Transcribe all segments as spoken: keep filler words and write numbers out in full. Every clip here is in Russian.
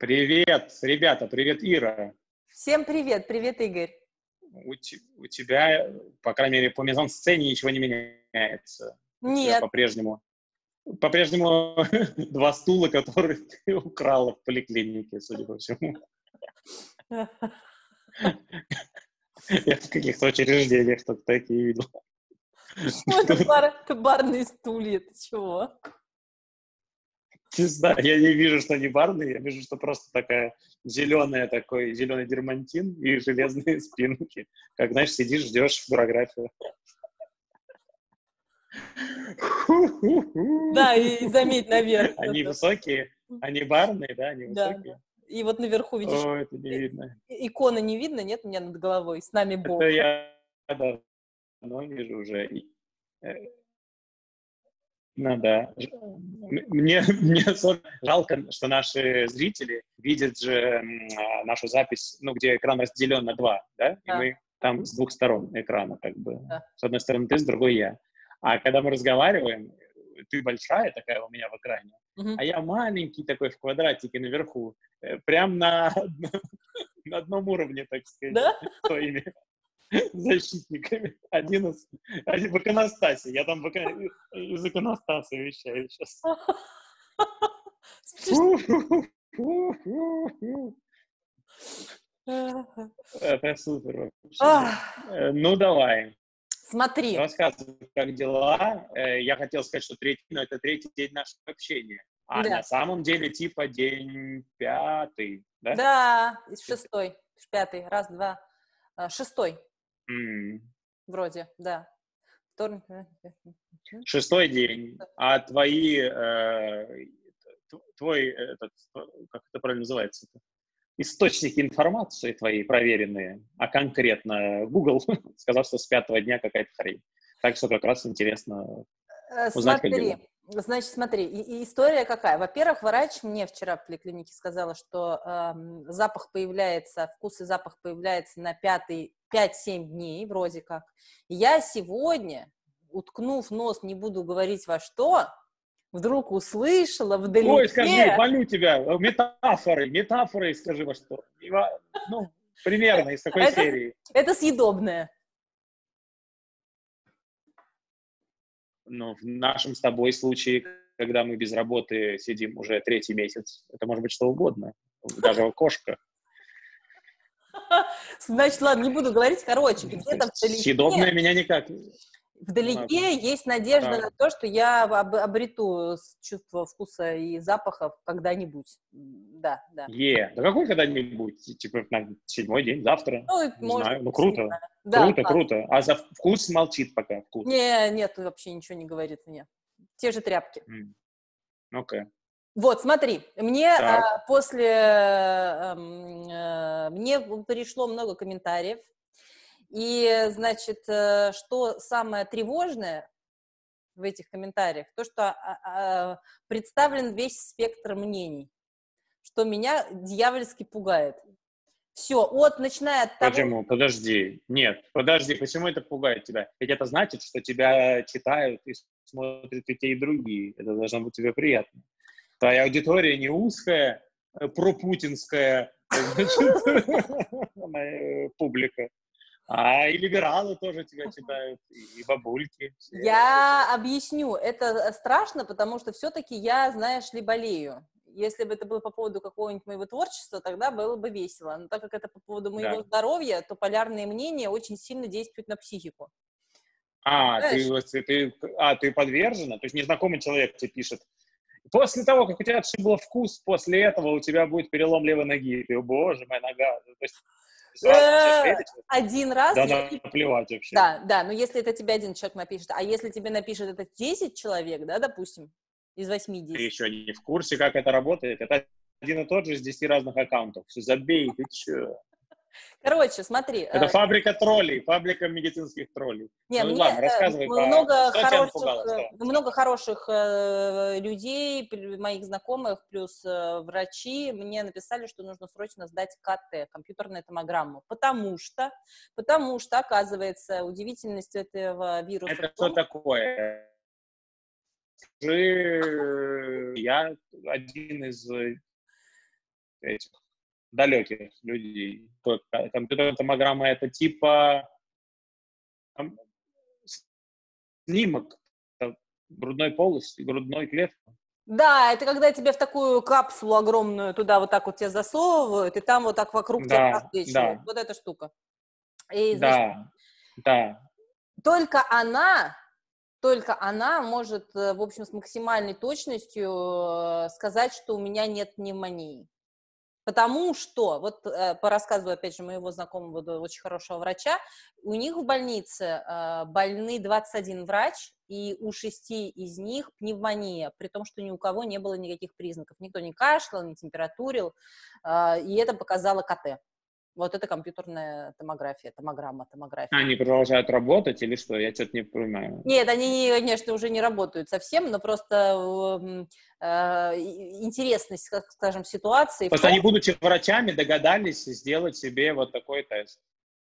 Привет, ребята, привет, Ира. Всем привет, привет, Игорь. У, те- у тебя, по крайней мере, по мизансцене ничего не меняется. У тебя Нет, по-прежнему, по-прежнему два стула, которые ты украла в поликлинике, судя по всему. Я в каких-то учреждениях только такие видел. почему это, бар, это барные стулья, ты чего? Не знаю, я не вижу, что они барные, я вижу, что просто такая зеленая, такой зеленый дермантин и железные спинки. Как, знаешь, сидишь, ждешь фотографию. Да, и, и заметь наверх. Они это- высокие, они барные, да, они Да, да. высокие. И вот наверху, видишь, О, это не и- видно. и- иконы не видно, нет, у меня над головой, с нами Это Бог. я давно вижу уже. И, э, Ну да. Ж- м- Мне, мне особенно жалко, что наши зрители видят же м, а, нашу запись, ну, где экран разделен на два, да, и Да, мы там с двух сторон экрана, как бы. да. С одной стороны ты, с другой я. А когда мы разговариваем, ты большая такая у меня в экране, Мгм. а я маленький такой в квадратике наверху, э, прям на, на одном уровне, так сказать, Да? с твоими защитниками. Один из, один в иконостасе. Я там в ика- из иконостаса вещаю сейчас. Смешно. Это супер вообще, да. Ах, Э, Ну, давай, Смотри, рассказывай, как дела. Э, Я хотел сказать, что третий, но это третий день нашего общения. А на да, самом деле, типа, день пятый, да? да, шестой, пятый, раз, два, а, шестой М, вроде, да. Вторник. Шестой день. А твои, э, т- твой, этот, как это правильно называется? Источники информации твоей проверенные, а конкретно Google сказал, что с пятого дня какая-то хрень. Так что как раз интересно Э, узнать, как дела. Смотри, значит, смотри, и, и история какая? Во-первых, врач мне вчера в поликлинике сказала, что эм, запах появляется, вкус и запах появляется на пятый, пять-семь дней, вроде как. И я сегодня, уткнув нос, не буду говорить во что, вдруг услышала Ой, скажи, вдалеке. молю тебя, э, метафоры, метафоры скажи во что. И во- Ну, примерно из какой Это, серии? это съедобное. Ну, в нашем с тобой случае, когда мы без работы сидим уже третий месяц, это может быть что угодно. Даже кошка. Значит, ладно, не буду говорить. Короче, То где-то есть вдалеке съедобное меня никак... Ладно. Вдалеке есть надежда Так. на то, что я об- обрету с- чувство вкуса и запахов когда-нибудь. М, Да, да. Е, да какой когда-нибудь? Типа на седьмой день, завтра? Ну, и Не может знаю. Ну, быть, не круто. знаю. Да, Круто, класс. круто. А за вкус молчит пока, вкус. Не, нет, вообще ничего не говорит мне. Те же тряпки. М, Окей. Вот, смотри, мне Так. а, после эм, э, мне пришло много комментариев, и, значит, э, что самое тревожное в этих комментариях, то, что а, а, представлен весь спектр мнений, что меня дьявольски пугает. Все, от, начиная от того, Почему? Подожди. Нет, подожди. Почему это пугает тебя? Ведь это значит, что тебя читают и смотрят и те, и другие. Это должно быть тебе приятно. Твоя аудитория не узкая, э, пропутинская, значит, э, публика. А и либералы тоже тебя читают, и и бабульки. Все. я объясню, это страшно, потому что все-таки я, знаешь ли, болею. Если бы это было по поводу какого-нибудь моего творчества, тогда было бы весело. Но так как это по поводу моего Да. здоровья, то полярные мнения очень сильно действуют на психику. А, ты, Знаешь? вот, ты, а, ты подвержена? То есть незнакомый человек тебе пишет, после того, как у тебя отшибло вкус, после этого у тебя будет перелом левой ноги. Ты, о боже, моя нога. То есть сразу начинаешь Э, верить? Один раз Да я не... наплевать вообще. Да, да, но если это тебе один человек напишет, а если тебе напишет это десять человек, да, допустим, из Ты восьмидесяти, еще не в курсе, как это работает. Это один и тот же с десяти разных аккаунтов. Все, забей, ты че? короче, смотри, Это э, фабрика троллей, фабрика медицинских троллей. не, Ну мне ладно, э, рассказывай, по... много что тебя хороших, напугало? э, Что? Что? много хороших э, людей, пл- моих знакомых, плюс э, врачи мне написали, что нужно срочно сдать КТ, компьютерную томограмму, потому что, потому что, оказывается, удивительность этого вируса Это в что том, такое? Скажи, я один из этих далеких людей. Компьютерная томограмма — это типа там, снимок грудной полости, грудной клетки. Да, это когда тебя в такую капсулу огромную туда вот так вот тебя засовывают, и там вот так вокруг тебя Да, просвечивают. да, Вот эта штука. И, значит, да, да. только она, только она может, э, в общем, с максимальной точностью э, сказать, что у меня нет пневмонии. Потому что, вот э, по рассказу, опять же, моего знакомого, да, очень хорошего врача, у них в больнице э, больны двадцать один врач, и у шести из них пневмония, при том, что ни у кого не было никаких признаков. Никто не кашлял, не температурил, э, и это показало КТ. Вот это компьютерная томография, томограмма, томография. Они продолжают работать или что? Я что-то не понимаю. Нет, они, конечно, уже не работают совсем, но просто э, интересность, как скажем, ситуации. Просто они, будучи врачами, догадались сделать себе вот такой тест.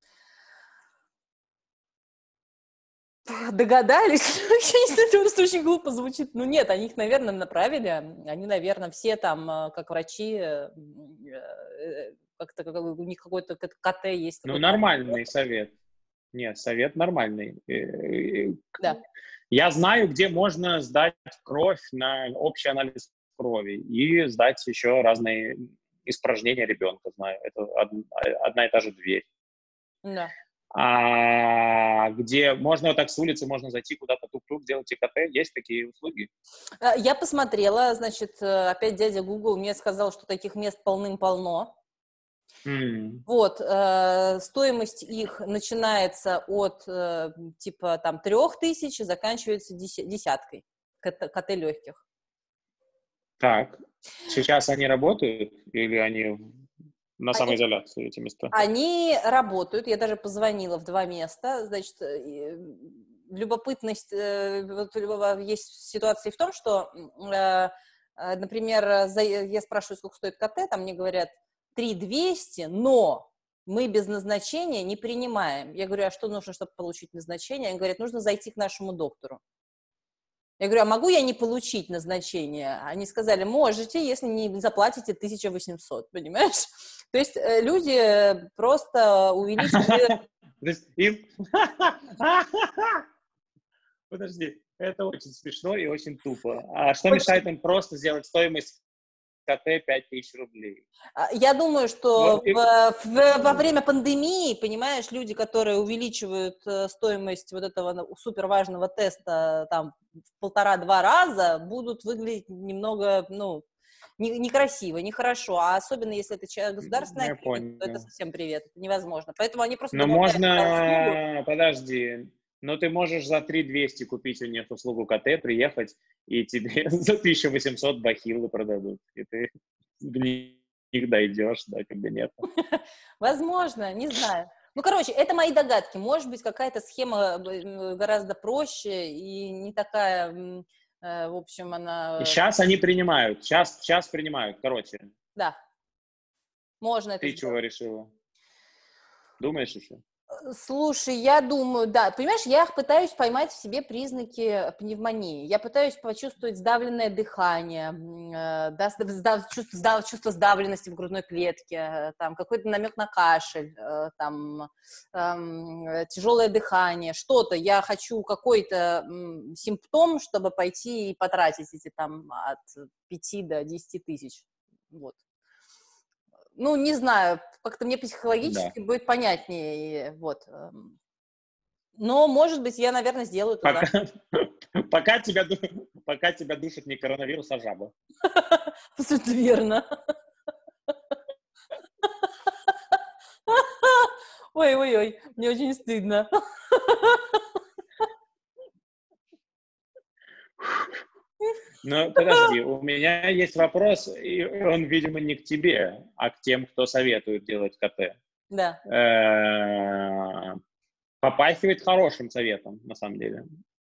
Догадались? Это просто очень глупо звучит. Ну нет, они их, наверное, направили. Они, наверное, все там, как врачи, как-то как, у них какой-то КТ есть. Ну, нормальный совет. Нет, совет нормальный. Да. Я знаю, где можно сдать кровь на общий анализ крови и сдать еще разные испражнения ребенка. Знаю, это одна и та же дверь. Да. А где можно вот так с улицы, можно зайти куда-то тук-тук, сделать ИКТ, есть такие услуги? Я посмотрела, значит, опять дядя Google мне сказал, что таких мест полным-полно. Mm. Вот, э, стоимость их начинается от, э, типа, там, трех тысяч и заканчивается десяткой КТ легких. Так, сейчас они работают или они на самоизоляции, эти места? Они работают, я даже позвонила в два места, значит, любопытность, вот, есть ситуация в том, что, например, я спрашиваю, сколько стоит КТ, там мне говорят три тысячи двести, но мы без назначения не принимаем. Я говорю, а что нужно, чтобы получить назначение? Они говорят, нужно зайти к нашему доктору. Я говорю, а могу я не получить назначение? Они сказали, можете, если не заплатите тысячу восемьсот, понимаешь? То есть люди просто увеличивают... Подожди, это очень смешно и очень тупо. А что мешает им просто сделать стоимость КТ пять тысяч рублей? Я думаю, что в, в, во время пандемии, понимаешь, люди, которые увеличивают стоимость вот этого суперважного теста там в полтора-два раза, будут выглядеть немного, ну, не, некрасиво, нехорошо, а особенно если это человек государственной клиники, то это совсем привет, это невозможно. Поэтому они просто Но добавляют можно, подожди, но ты можешь за три тысячи двести купить у них услугу КТ, приехать, и тебе за тысячу восемьсот бахилы продадут, и ты в них дойдешь, да, как бы нет. Возможно, не знаю. Ну, короче, это мои догадки. Может быть, какая-то схема гораздо проще и не такая, в общем, она... И сейчас они принимают, сейчас, сейчас принимают, короче. Да, можно это Ты сделать. чего решила? Думаешь еще? Слушай, я думаю, да, понимаешь, я пытаюсь поймать в себе признаки пневмонии, я пытаюсь почувствовать сдавленное дыхание, да, чувство, чувство сдавленности в грудной клетке, там, какой-то намек на кашель, там, там, тяжелое дыхание, что-то, я хочу какой-то м, симптом, чтобы пойти и потратить эти там от пяти до десяти тысяч, вот. Ну, не знаю, как-то мне психологически да. будет понятнее, вот. Но, может быть, я, наверное, сделаю это пока, пока, тебя, пока тебя душит не коронавирус, а жаба. Абсолютно верно. Ой-ой-ой, мне очень стыдно. Ну, подожди, у меня есть вопрос, и он, видимо, не к тебе, а к тем, кто советует делать КТ. Да. Попахивает хорошим советом, на самом деле.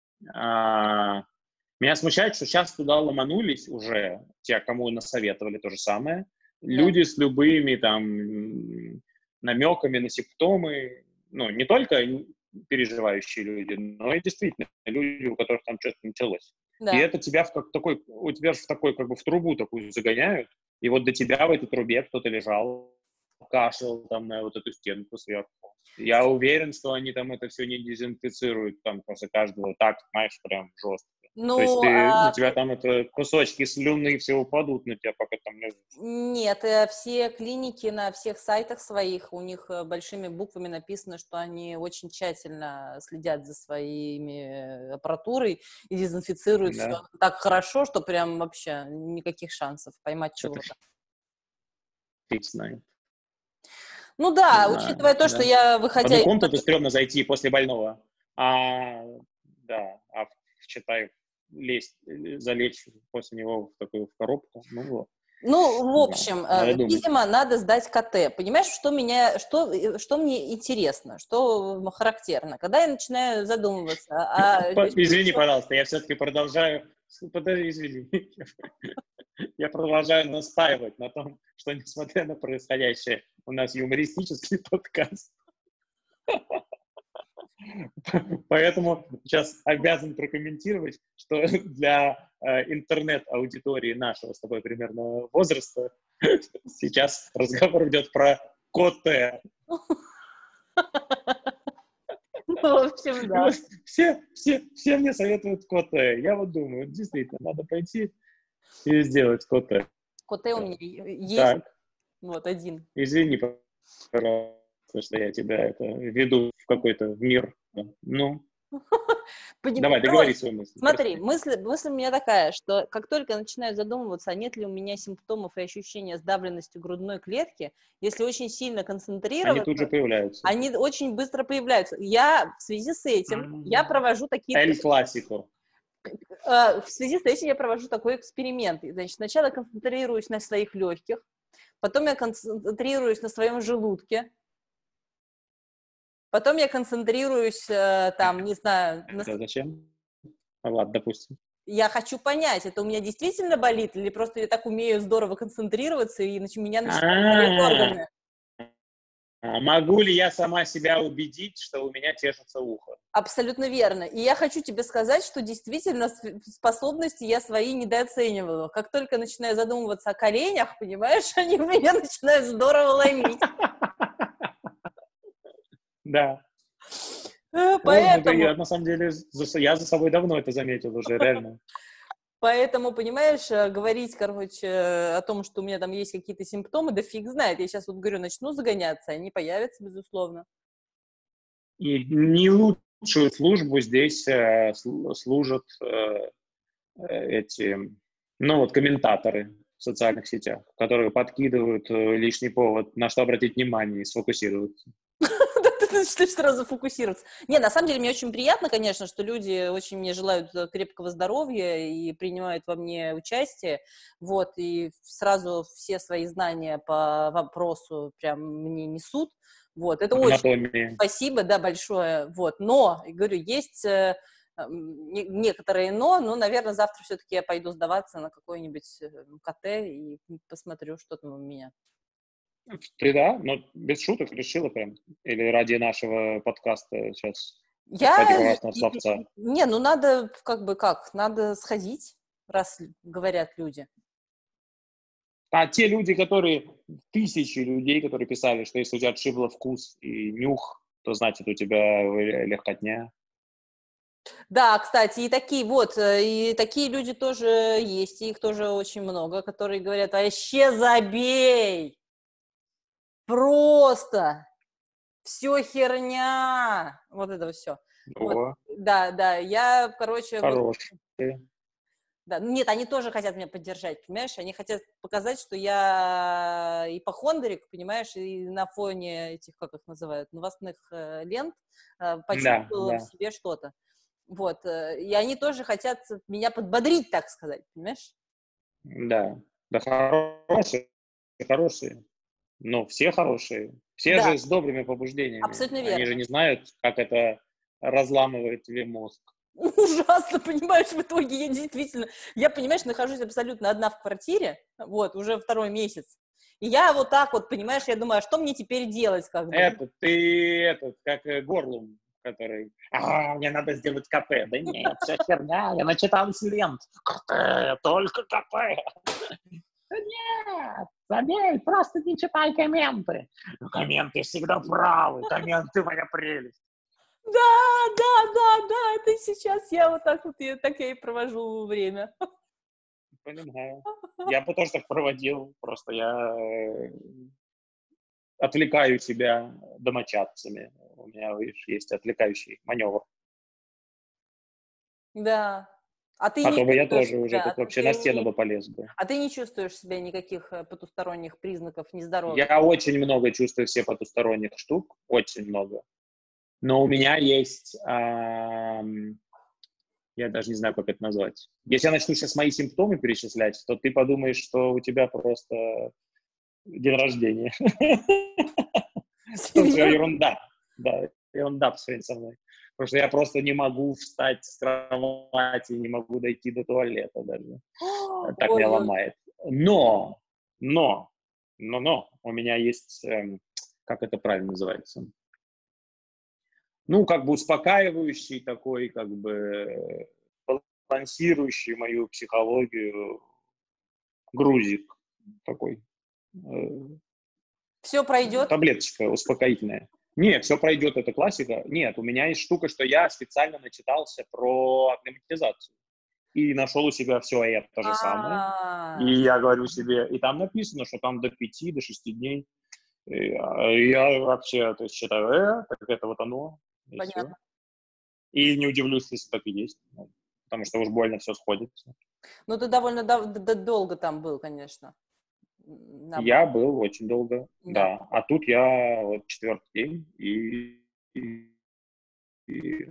Меня смущает, что сейчас туда ломанулись уже те, кому насоветовали то же самое. Да. Люди с любыми там намеками на симптомы, ну, не только переживающие люди, но и действительно люди, у которых там что-то началось. Да. И это тебя в как такой, у тебя же в такой, как бы в трубу такую загоняют, И вот до тебя в этой трубе кто-то лежал, кашлял там на вот эту стенку сверху. Я уверен, что они там это все не дезинфицируют там после каждого, так, знаешь, прям жестко. То есть Ну, ты, а, у тебя там это кусочки слюны все упадут на тебя, пока там лежишь. нет, э, все клиники на всех сайтах своих, у них э, большими буквами написано, что они очень тщательно следят за своими аппаратурой и дезинфицируют все Да, так хорошо, что прям вообще никаких шансов поймать это чего-то. фиг знает. Ну Не да, знаю, учитывая то, что да. я, В выходя одну из... комнату стрёмно зайти после больного. А, да, а в, считай, лезть, э, залечь после него в такую в коробку, ну вот, Ну, в не знаю, общем, надо э, думать. видимо, надо сдать КТ. Понимаешь, что меня, что, э, что мне интересно, что м, характерно? Когда я начинаю задумываться, а По- Извини, пожалуйста, я все-таки продолжаю, подожди, извини, я продолжаю настаивать на том, что, несмотря на происходящее, у нас юмористический подкаст. Поэтому сейчас обязан прокомментировать, что для э, интернет-аудитории нашего с тобой примерно возраста сейчас разговор идет про коте. Ну, в общем, И да. вот все, все, все мне советуют коте. Я вот думаю, действительно, надо пойти и сделать коте. КТ у меня е- есть, Так, вот один. извини, пожалуйста, что я тебя это веду в какой-то мир. Ну, Поним- давай, договори Короче, свою мысль, смотри, прости. мысль, мысль у меня такая, что как только я начинаю задумываться, а нет ли у меня симптомов и ощущения сдавленности грудной клетки, если очень сильно Они тут же концентрироваться, появляются. они очень быстро появляются. Я в связи с этим, я провожу такие... Эль классико. э, В связи с этим я провожу такой эксперимент. И, значит, сначала концентрируюсь на своих легких, потом я концентрируюсь на своем желудке, потом я концентрируюсь, э, там, не знаю, на... Это зачем? А, ладно, допустим. Я хочу понять, это у меня действительно болит, или просто я так умею здорово концентрироваться, и нач- меня начинают болеть А, органы. а могу ли я сама себя убедить, что у меня чешется ухо? Абсолютно верно. И я хочу тебе сказать, что действительно с- способности я свои недооцениваю. Как только начинаю задумываться о коленях, понимаешь, они меня начинают здорово ломить. Да. Э, Ой, ну это Поэтому, я на самом деле, за- я за собой давно это заметил уже, реально. поэтому, понимаешь, э, говорить, короче, о том, что у меня там есть какие-то симптомы, да фиг знает. Я сейчас вот говорю, начну загоняться, они появятся, безусловно. И не лучшую службу здесь э, сл- служат э, э, эти, ну вот, комментаторы в социальных сетях, которые подкидывают э, лишний повод, на что обратить внимание и сфокусироваться. Да, ты начинаешь сразу фокусироваться. Не, на самом деле, мне очень приятно, конечно, что люди очень мне желают э, крепкого здоровья и принимают во мне участие, вот, и сразу все свои знания по вопросу прям мне несут, вот, это очень Анатомии. спасибо, да, большое, вот, но, говорю, есть э, м, не- некоторые но, но, наверное, завтра все-таки я пойду сдаваться на какой-нибудь э, КТ и посмотрю, что там у меня. Ты, да? Но без шуток решила прям? Или ради нашего подкаста сейчас ради Я, классного и- словца? и- не, ну надо, как бы, как, надо сходить, раз говорят люди. А те люди, которые, тысячи людей, которые писали, что если у тебя отшибло вкус и нюх, то значит у тебя легкотня. Да, кстати, и такие вот, э, и такие люди тоже есть, и их тоже очень много, которые говорят, вообще забей, просто, все херня, вот это все. Вот, О, да, да, я, короче, вот. хорошие. Да, ну нет, они тоже хотят меня поддержать, понимаешь? Они хотят показать, что я ипохондрик, понимаешь, и на фоне этих, как их называют, новостных э, лент э, Да, почувствовала в да, себе что-то. Вот. Э, и они тоже хотят меня подбодрить, так сказать, понимаешь? да. Да хорошие, хорошие. Ну, все хорошие. Все Да, же с добрыми побуждениями. абсолютно Они же верно. не знают, как это разламывает тебе мозг. Ужасно, понимаешь, в итоге я действительно, я, понимаешь, нахожусь абсолютно одна в квартире, вот, уже второй месяц. И я вот так вот, понимаешь, я думаю, а что мне теперь делать, как бы? Это ты, этот, как э, Горлум, который, а, мне надо сделать КП. Да нет, вся херня, я начитался лент. КП, только КП. Нет, забей, просто не читай комменты. Ну, комменты всегда правы, комменты моя прелесть. Да, да, да, да, это сейчас я вот так вот, я, так я и провожу время. Понимаю. Я бы тоже так проводил, просто я э, отвлекаю себя домочадцами. У меня, видишь, есть отвлекающий маневр. Да. А ты А не то бы я чувствуешь тоже уже себя, а тут ты, вообще ты на стену не, бы полез бы. а ты не чувствуешь себя никаких э, потусторонних признаков нездоровья? Я очень много чувствую все потусторонних штук, очень много. Но у меня есть, ам, я даже не знаю, как это назвать. Если я начну сейчас мои симптомы перечислять, то ты подумаешь, что у тебя просто день рождения. Что все Серьезно? ерунда. Да, ерунда по сравнению со мной. Потому что я просто не могу встать с кровати, не могу дойти до туалета даже. Так Ой, меня ой. ломает. Но, но, но, но, у меня есть, эм, как это правильно называется? Ну, как бы успокаивающий такой, как бы балансирующий мою психологию грузик такой. Э, Все пройдет? таблеточка успокоительная. Нет, все пройдет, это классика. Нет, у меня есть штука, что я специально начитался про акклиматизацию. И нашел у себя все это же самое. А, И я говорю себе, и там написано, что там до пяти, до шести дней. И я, я вообще, то есть, считаю, э, так это вот оно, и все. понятно. И не удивлюсь, если так и есть. Ну, потому что уж больно все сходится. Ну, ты довольно дов- д- д- долго там был, конечно, м, на базе. Я был очень долго, Да. да. А тут я вот четвертый день, и, и, и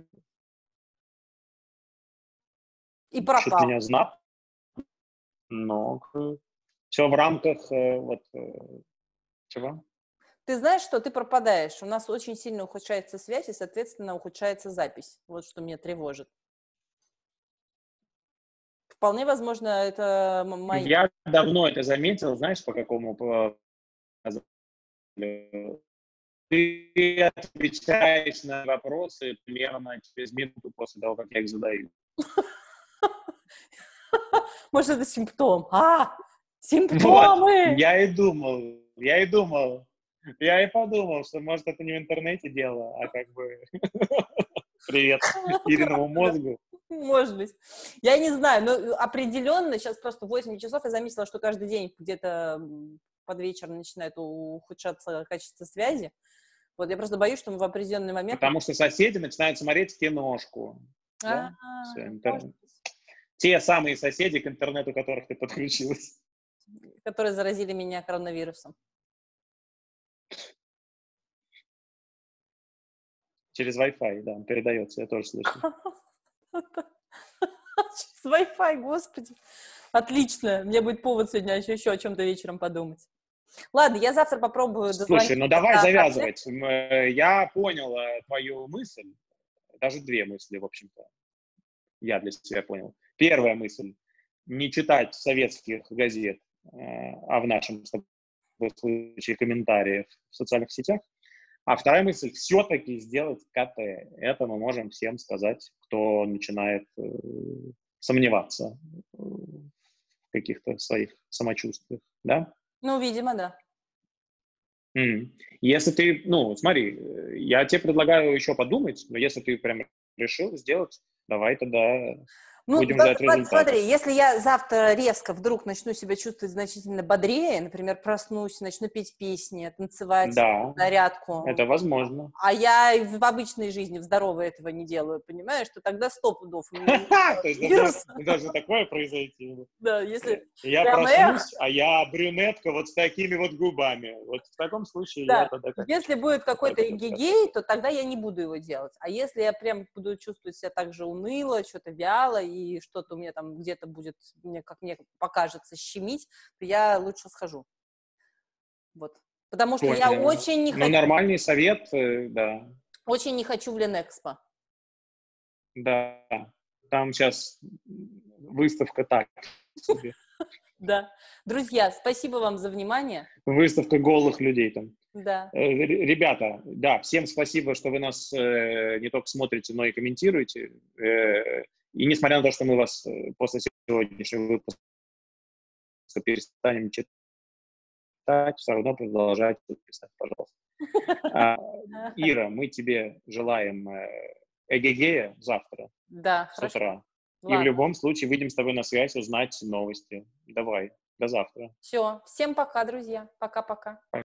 И что-то пропал. меня знат, но все в рамках э, вот э, чего? Ты знаешь, что ты пропадаешь. У нас очень сильно ухудшается связь, и, соответственно, ухудшается запись. Вот что меня тревожит. Вполне возможно, это м- мои. Я давно это заметил, знаешь, по какому по- ты отвечаешь на вопросы примерно через минуту после того, как я их задаю. Может, это симптом. А, Вот, симптомы! я и думал, я и думал, я и подумал, что, может, это не в интернете дело, а как бы привет Ириному мозгу. Может быть. Я не знаю, но определенно сейчас просто восемь часов я заметила, что каждый день где-то м, под вечер начинает ухудшаться качество связи. Вот я просто боюсь, что мы в определенный момент... Потому что соседи начинают смотреть киношку. А, Да? Все, может интернет. быть. Те самые соседи, к интернету которых ты подключилась. Которые заразили меня коронавирусом. Через Wi-Fi, да, он передается, я тоже слышал. Через Wi-Fi, господи. Отлично. Мне будет повод сегодня еще, еще о чем-то вечером подумать. Ладно, я завтра попробую Слушай, дозвониться ну давай до котлет. завязывать. М, э, Я понял э, твою мысль, даже две мысли, в общем-то, я для себя понял. Первая мысль — не читать советских газет, э, а в нашем с тобой случае комментариев в социальных сетях. А вторая мысль — все-таки сделать КТ. Это мы можем всем сказать, кто начинает э, сомневаться э, в каких-то своих самочувствиях, да? Ну, видимо, да. М. Если ты, ну, смотри, э, я тебе предлагаю еще подумать, но если ты прям решил сделать, давай тогда Ну, будем да, ждать сма- результатов. смотри, если я завтра резко вдруг начну себя чувствовать значительно бодрее, например, проснусь, начну петь песни, танцевать Да, зарядку, это возможно. а я и в обычной жизни, в здоровой этого не делаю, понимаешь, то тогда сто пудов у меня То есть должно, вирус. должно такое произойти. Да, если Я прям эх, проснусь, а я брюнетка вот с такими вот губами. Вот в таком случае я да, тогда, если конечно, будет какой-то это подкатываю. эгегей, то тогда я не буду его делать. А если я прям буду чувствовать себя так же уныло, что-то вяло, и что-то у меня там где-то будет, мне, как мне покажется, щемить, то я лучше схожу. Вот. Потому что я Понял. очень не Ну, хочу, нормальный совет, э, да. очень не хочу в Ленэкспо. Да. Там сейчас выставка так себе. Да. Друзья, спасибо вам за внимание. Выставка голых людей там. Да. Э, Ребята, да, всем спасибо, что вы нас э, не только смотрите, но и комментируете. Э, и несмотря на то, что мы вас э, после сегодняшнего выпуска выпуска перестанем читать, все равно продолжайте писать, пожалуйста. А, Ира, мы тебе желаем эгегея завтра Да, с хорошо. утра. И в Ладно. любом случае выйдем с тобой на связь, узнать новости. Давай, до завтра. Все, всем пока, друзья. Пока-пока.